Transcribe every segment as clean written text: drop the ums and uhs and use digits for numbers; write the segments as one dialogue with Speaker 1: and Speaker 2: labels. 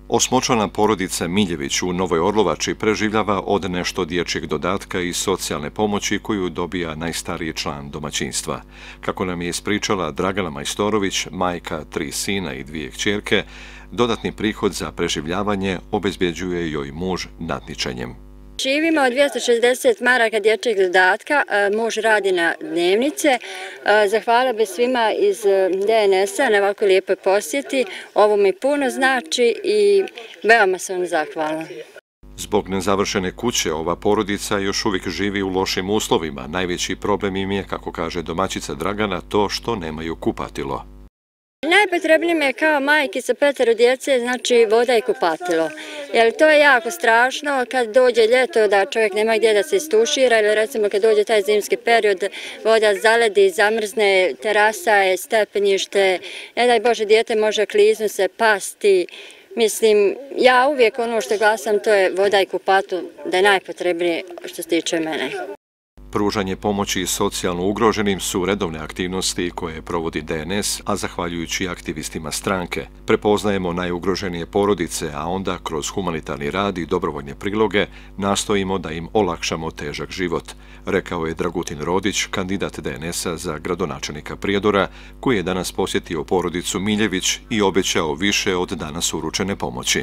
Speaker 1: Osmočlana porodica Miljević u Novoj Orlovači preživljava od nešto dječjeg dodatka i socijalne pomoći koju dobija najstariji član domaćinstva. Kako nam je ispričala Dragana Majstorović, majka 3 sina i 2 kćerke, dodatni prihod za preživljavanje obezbjeđuje joj muž nadničenjem.
Speaker 2: Živimo od 260 maraka dječjeg dodatka, muž radi na dnevnice. Zahvala bi svima iz DNS-a na ovako lijepoj posjeti. Ovo mi puno znači i veoma sam zahvalna.
Speaker 1: Zbog nezavršene kuće ova porodica još uvijek živi u lošim uslovima. Najveći problem im je, kako kaže domaćica Dragana, to što nemaju kupatilo.
Speaker 2: Najpotrebnije mi je kao majki sa 5 djece, znači voda i kupatilo. Jer to je jako strašno kad dođe ljeto da čovjek nema gdje da se istušira ili recimo kad dođe taj zimski period voda zaledi, zamrzne, terasa je, stepenište, ne daj Bože dijete može kliznu se, pasti. Mislim, ja uvijek ono što glasam to je voda i kupatilo da je najpotrebnije što se tiče mene.
Speaker 1: Pružanje pomoći socijalno ugroženim su redovne aktivnosti koje provodi DNS, a zahvaljujući aktivistima stranke. Prepoznajemo najugroženije porodice, a onda kroz humanitarni rad i dobrovoljne priloge nastojimo da im olakšamo težak život, rekao je Dragutin Rodić, kandidat DNS-a za gradonačelnika Prijedora, koji je danas posjetio porodicu Miljević i obećao više od danas uručene pomoći.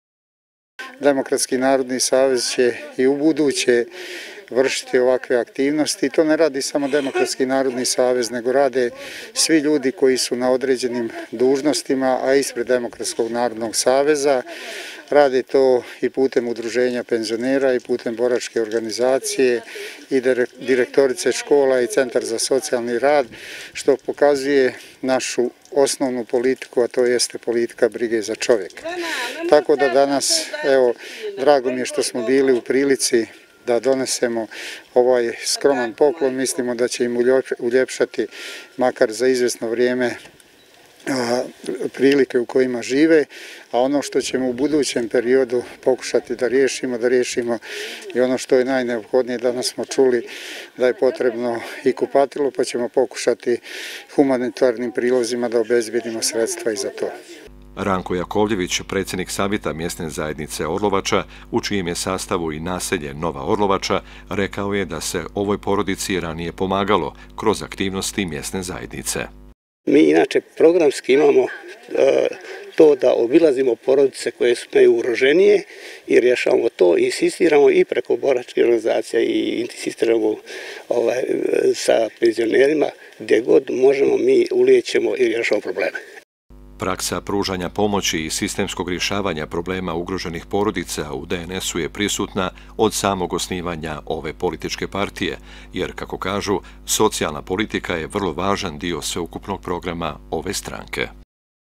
Speaker 3: Demokratski narodni savez će i u buduće vršiti ovakve aktivnosti i to ne radi samo Demokratski narodni savez, nego rade svi ljudi koji su na određenim dužnostima, a ispred Demokratskog narodnog saveza. Rade to i putem udruženja penzionera i putem boračke organizacije i direktorice škola i Centar za socijalni rad, što pokazuje našu osnovnu politiku, a to jeste politika brige za čovjeka. Tako da danas, evo, drago mi je što smo bili u prilici da donesemo ovaj skroman poklon. Mislimo da će im uljepšati makar za izvjesno vrijeme prilike u kojima žive, a ono što ćemo u budućem periodu pokušati da riješimo i ono što je najneophodnije, danas smo čuli da je potrebno i kupatilo, pa ćemo pokušati humanitarnim prilozima da obezbjedimo sredstva i za to.
Speaker 1: Ranko Jakovljević, predsjednik savjeta mjesne zajednice Orlovača, u čijem je sastavu i naselje Nova Orlovača, rekao je da se ovoj porodici ranije pomagalo kroz aktivnosti mjesne zajednice.
Speaker 4: Mi inače programski imamo to da obilazimo porodice koje su najugroženije i rješavamo to, insistiramo i preko boračke organizacije i insistiramo sa penzionerima, gdje god možemo mi ulijećemo i rješavamo probleme.
Speaker 1: Praksa pružanja pomoći i sistemskog rješavanja problema ugroženih porodica u DNS-u je prisutna od samog osnivanja ove političke partije, jer, kako kažu, socijalna politika je vrlo važan dio sveukupnog programa ove stranke.